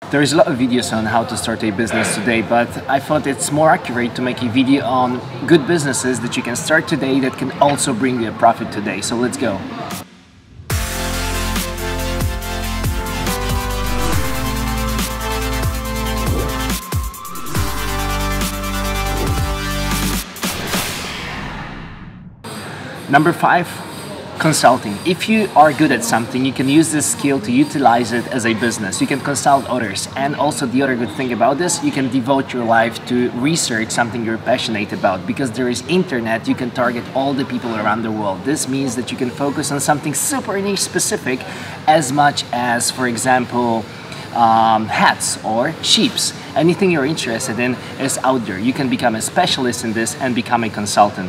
There is a lot of videos on how to start a business today, but I thought it's more accurate to make a video on good businesses that you can start today that can also bring you a profit today. So let's go. Number 5. Consulting. If you are good at something, you can use this skill to utilize it as a business. You can consult others, and also the other good thing about this, you can devote your life to research something you're passionate about. Because there is internet, you can target all the people around the world. This means that you can focus on something super niche specific, as much as, for example, hats or sheeps. Anything you're interested in is out there. You can become a specialist in this and become a consultant.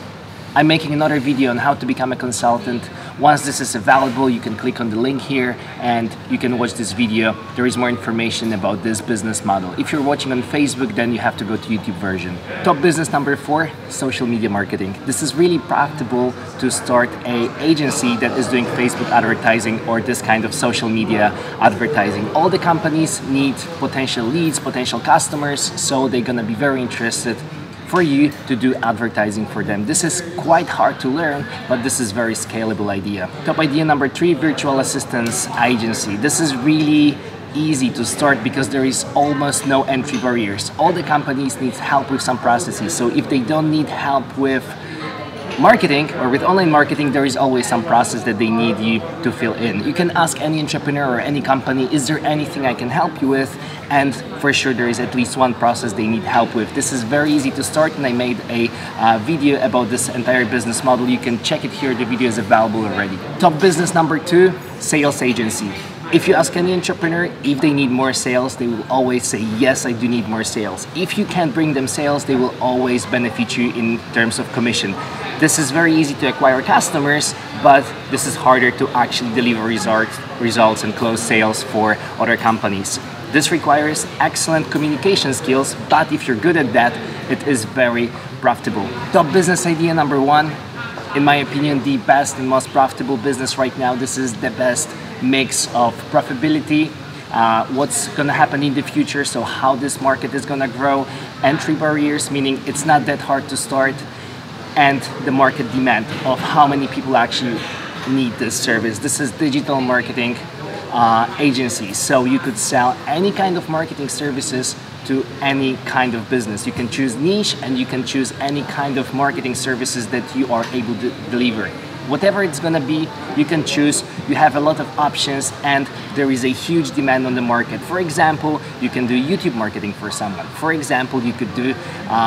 I'm making another video on how to become a consultant. Once this is available, you can click on the link here and you can watch this video. There is more information about this business model. If you're watching on Facebook, then you have to go to YouTube version. Top business number 4, social media marketing. This is really profitable to start an agency that is doing Facebook advertising or this kind of social media advertising. All the companies need potential leads, potential customers, so they're gonna be very interested for you to do advertising for them. This is quite hard to learn, but this is very scalable idea. Top idea number 3, virtual assistance agency. This is really easy to start because there is almost no entry barriers. All the companies need help with some processes. So if they don't need help with marketing or with online marketing, there is always some process that they need you to fill in. You can ask any entrepreneur or any company, is there anything I can help you with? And for sure there is at least one process they need help with. This is very easy to start, and I made a video about this entire business model. You can check it here, the video is available already. Top business number 2, sales agency. If you ask any entrepreneur if they need more sales, they will always say, yes, I do need more sales. If you can't bring them sales, they will always benefit you in terms of commission. This is very easy to acquire customers, but this is harder to actually deliver results and close sales for other companies. This requires excellent communication skills, but if you're good at that, it is very profitable. Top business idea number 1, in my opinion, the best and most profitable business right now. This is the best mix of profitability, what's gonna happen in the future, so how this market is gonna grow, entry barriers, meaning it's not that hard to start, and the market demand of how many people actually need this service. This is digital marketing agency, so you could sell any kind of marketing services to any kind of business. You can choose niche and you can choose any kind of marketing services that you are able to deliver. Whatever it's gonna be, you can choose. You have a lot of options and there is a huge demand on the market. For example, you can do YouTube marketing for someone. For example, you could do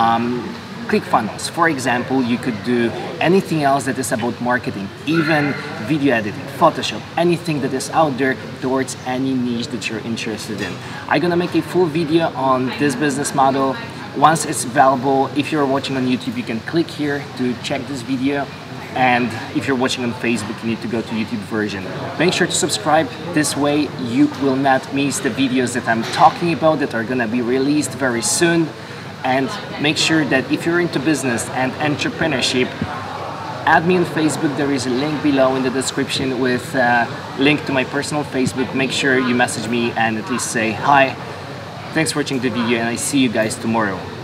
ClickFunnels. For example, you could do anything else that is about marketing, even video editing, Photoshop, anything that is out there towards any niche that you're interested in. I'm gonna make a full video on this business model. Once it's available, if you're watching on YouTube, you can click here to check this video. And if you're watching on Facebook, you need to go to YouTube version. Make sure to subscribe. This way you will not miss the videos that I'm talking about that are gonna be released very soon. And make sure that if you're into business and entrepreneurship, add me on Facebook. There is a link below in the description with a link to my personal Facebook. Make sure you message me and at least say hi. Thanks for watching the video, and I see you guys tomorrow.